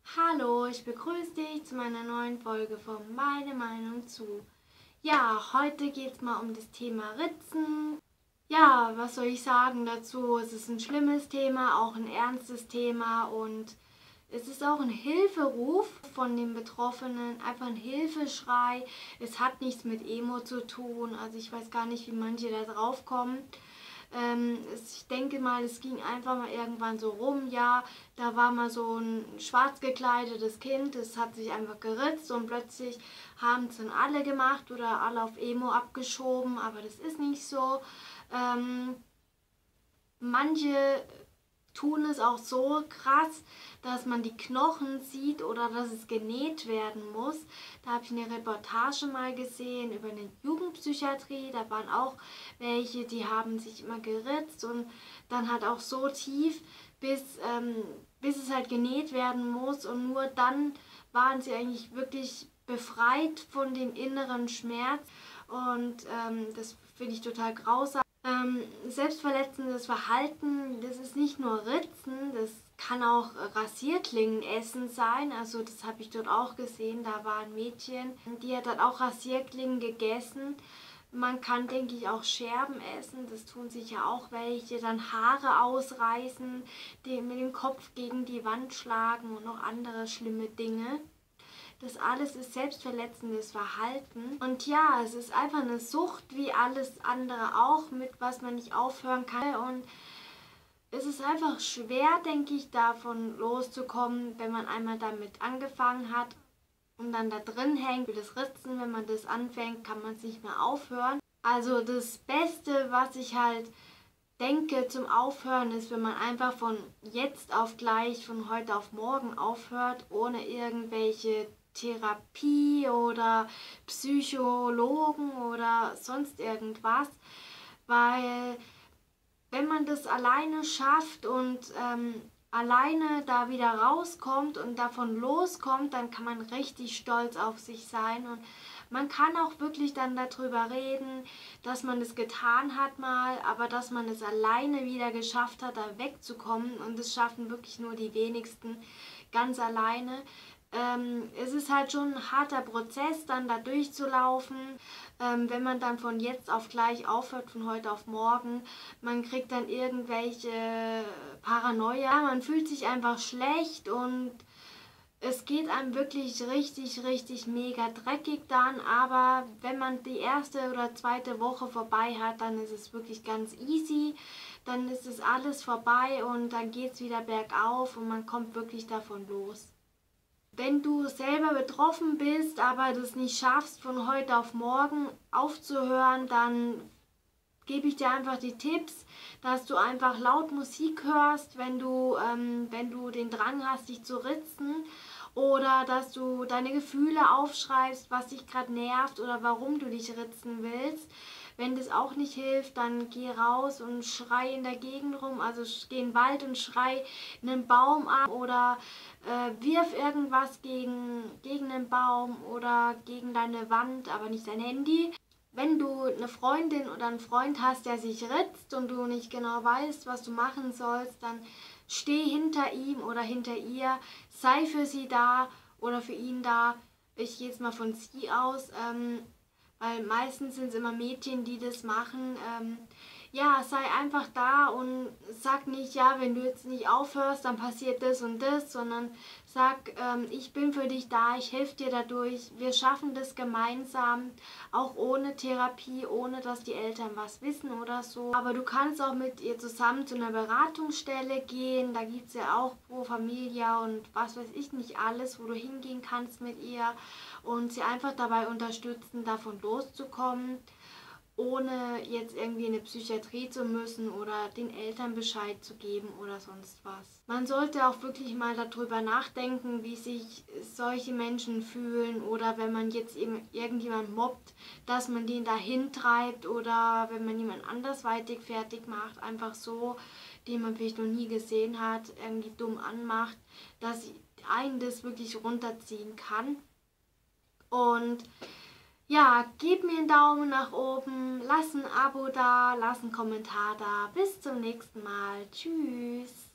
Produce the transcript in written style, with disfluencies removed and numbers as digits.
Hallo, ich begrüße dich zu meiner neuen Folge von Meine Meinung zu. Ja, heute geht es mal um das Thema Ritzen. Ja, was soll ich sagen dazu? Es ist ein schlimmes Thema, auch ein ernstes Thema und es ist auch ein Hilferuf von den Betroffenen, einfach ein Hilfeschrei. Es hat nichts mit Emo zu tun, also ich weiß gar nicht, wie manche da drauf kommen. Ich denke mal, es ging einfach mal irgendwann so rum, ja, da war mal so ein schwarz gekleidetes Kind, das hat sich einfach geritzt und plötzlich haben es dann alle gemacht oder alle auf Emo abgeschoben, aber das ist nicht so. Manche tun es auch so krass, dass man die Knochen sieht oder dass es genäht werden muss. Da habe ich eine Reportage mal gesehen über eine Jugendpsychiatrie. Da waren auch welche, die haben sich immer geritzt und dann halt auch so tief, bis es halt genäht werden muss. Und nur dann waren sie eigentlich wirklich befreit von dem inneren Schmerz. Und das finde ich total grausam. Selbstverletzendes Verhalten, das ist nicht nur Ritzen, das kann auch Rasierklingen essen sein. Also das habe ich dort auch gesehen. Da war ein Mädchen, die hat dann auch Rasierklingen gegessen. Man kann, denke ich, auch Scherben essen. Das tun sich ja auch welche. Dann Haare ausreißen, die mit dem Kopf gegen die Wand schlagen und noch andere schlimme Dinge. Das alles ist selbstverletzendes Verhalten. Und ja, es ist einfach eine Sucht wie alles andere auch, mit was man nicht aufhören kann. Und es ist einfach schwer, denke ich, davon loszukommen, wenn man einmal damit angefangen hat und dann da drin hängt. Wie das Ritzen, wenn man das anfängt, kann man es nicht mehr aufhören. Also das Beste, was ich halt denke zum Aufhören, ist, wenn man einfach von jetzt auf gleich, von heute auf morgen aufhört, ohne irgendwelche Therapie oder Psychologen oder sonst irgendwas, weil wenn man das alleine schafft und alleine da wieder rauskommt und davon loskommt, dann kann man richtig stolz auf sich sein und man kann auch wirklich dann darüber reden, dass man es getan hat mal, aber dass man es alleine wieder geschafft hat, da wegzukommen und das schaffen wirklich nur die wenigsten ganz alleine. Es ist halt schon ein harter Prozess, dann da durchzulaufen, wenn man dann von jetzt auf gleich aufhört, von heute auf morgen. Man kriegt dann irgendwelche Paranoia, man fühlt sich einfach schlecht und es geht einem wirklich richtig, richtig mega dreckig dann, aber wenn man die erste oder zweite Woche vorbei hat, dann ist es wirklich ganz easy, dann ist es alles vorbei und dann geht es wieder bergauf und man kommt wirklich davon los. Wenn du selber betroffen bist, aber das nicht schaffst, von heute auf morgen aufzuhören, dann gebe ich dir einfach die Tipps, dass du einfach laut Musik hörst, wenn du den Drang hast, dich zu ritzen. Oder dass du deine Gefühle aufschreibst, was dich gerade nervt oder warum du dich ritzen willst. Wenn das auch nicht hilft, dann geh raus und schrei in der Gegend rum. Also geh in den Wald und schrei einen Baum an oder wirf irgendwas gegen den Baum oder gegen deine Wand, aber nicht dein Handy. Wenn du eine Freundin oder einen Freund hast, der sich ritzt und du nicht genau weißt, was du machen sollst, dann steh hinter ihm oder hinter ihr, sei für sie da oder für ihn da. Ich gehe jetzt mal von sie aus, weil meistens sind es immer Mädchen, die das machen. Ja, sei einfach da und sag nicht, ja, wenn du jetzt nicht aufhörst, dann passiert das und das, sondern sag, ich bin für dich da, ich helfe dir dadurch, wir schaffen das gemeinsam, auch ohne Therapie, ohne dass die Eltern was wissen oder so. Aber du kannst auch mit ihr zusammen zu einer Beratungsstelle gehen, da gibt es ja auch Pro Familia und was weiß ich nicht alles, wo du hingehen kannst mit ihr und sie einfach dabei unterstützen, davon loszukommen, ohne jetzt irgendwie in eine Psychiatrie zu müssen oder den Eltern Bescheid zu geben oder sonst was. Man sollte auch wirklich mal darüber nachdenken, wie sich solche Menschen fühlen oder wenn man jetzt eben irgendjemand mobbt, dass man den dahin treibt oder wenn man jemand andersweitig fertig macht, einfach so, den man vielleicht noch nie gesehen hat, irgendwie dumm anmacht, dass einen das wirklich runterziehen kann. Und ja, gib mir einen Daumen nach oben, lass ein Abo da, lass einen Kommentar da. Bis zum nächsten Mal. Tschüss.